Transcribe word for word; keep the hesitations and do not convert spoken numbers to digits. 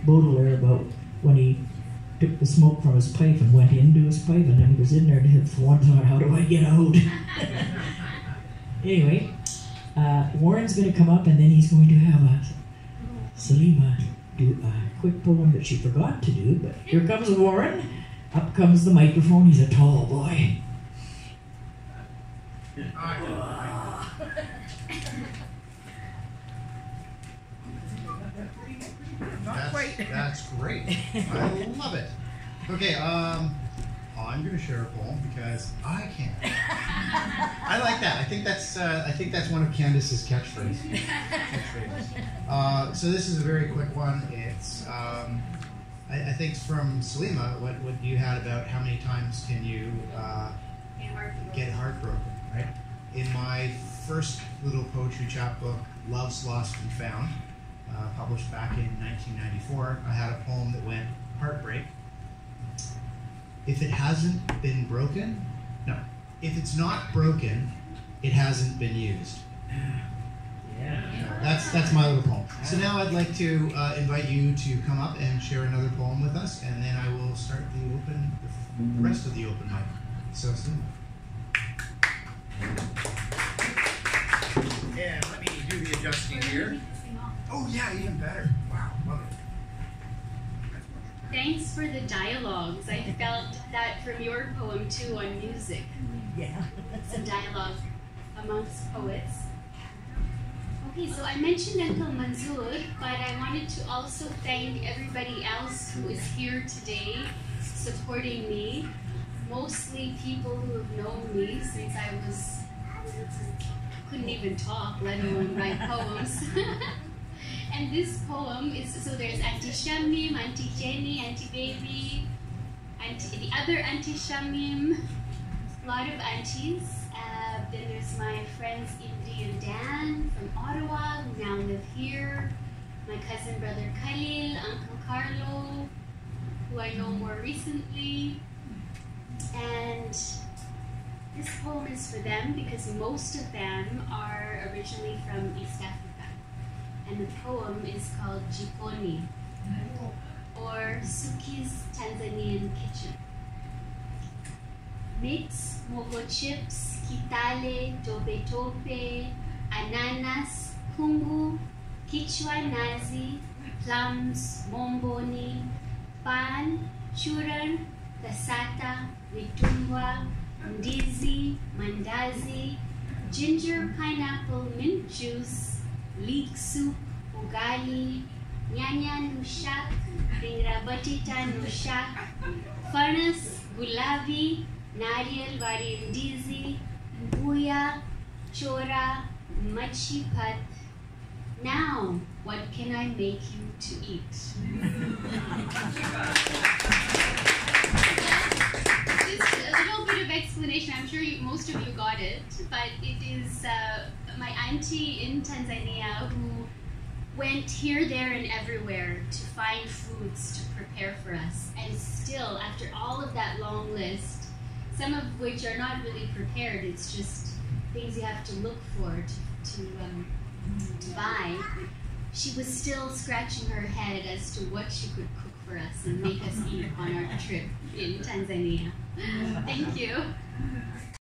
Baudelaire about when he took the smoke from his pipe and went into his pipe, and then he was in there to hit the one time, how do I get out? Anyway, uh, Warren's going to come up, and then he's going to have a Salima do a quick poem that she forgot to do, but here comes Warren. Up comes the microphone. He's a tall boy. Not quite. That's great. I love it. Okay, um, I'm going to share a poem because I can. I like that. I think that's uh, I think that's one of Candace's catchphrases. catchphrases. Uh, so this is a very quick one. It's um, I, I think it's from Salima. What what you had about how many times can you uh, get heartbroken, right? In my first little poetry chapbook, Love's Lost and Found, uh, published back in nineteen ninety-four, I had a poem that went, heartbreak. If it hasn't been broken, no. If it's not broken, it hasn't been used. Yeah. That's that's my little poem. So now I'd like to uh, invite you to come up and share another poem with us, and then I will start the open, the rest of the open mic. So soon. And let me do the adjusting here. Oh yeah, even better. Wow, love it. Thanks for the dialogues. I felt that from your poem too on music. Yeah. Some dialogue amongst poets. Okay, so I mentioned Uncle Manzoor, but I wanted to also thank everybody else who is here today supporting me. Mostly people who have known me since I was, couldn't even talk, let alone write poems. And this poem is, so there's Auntie Shamim, Auntie Jenny, Auntie Baby, Auntie, the other Auntie Shamim, a lot of aunties. Uh, then there's my friends Indri and Dan from Ottawa, who now live here. My cousin brother Khalil, Uncle Carlo, who I know more recently. And this poem is for them because most of them are originally from East Africa. And the poem is called Jikoni, or Suki's Tanzanian Kitchen. Mix mogo chips, kitale, tope tope, ananas, kungu, kichwa nazi, plums, momboni, pan, churan, kasata, vitumbwa, ndizi, mandazi, ginger, pineapple, mint juice, leek soup, ugali, nyanya nushak, ringra batita nushak, furnace, gulabi, nariyal wari ndizi, mbuya, chora, machi pat. Now, what can I make you to eat? Just a little bit of explanation. I'm sure you, most of you got it, but it is uh, my auntie in Tanzania who went here, there, and everywhere to find foods to prepare for us. And still, after all of that long list, some of which are not really prepared, it's just things you have to look for to, to, um, to buy, she was still scratching her head as to what she could cook for us and make us eat on our trip in Tanzania. Thank you.